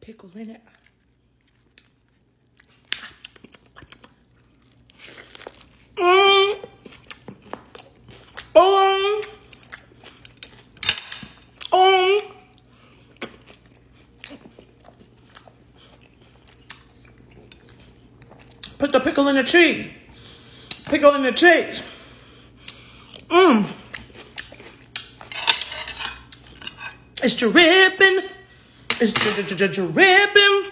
pickle in it. Put the pickle in the cheese. Pickle in the cheese. It's dripping. It's dripping.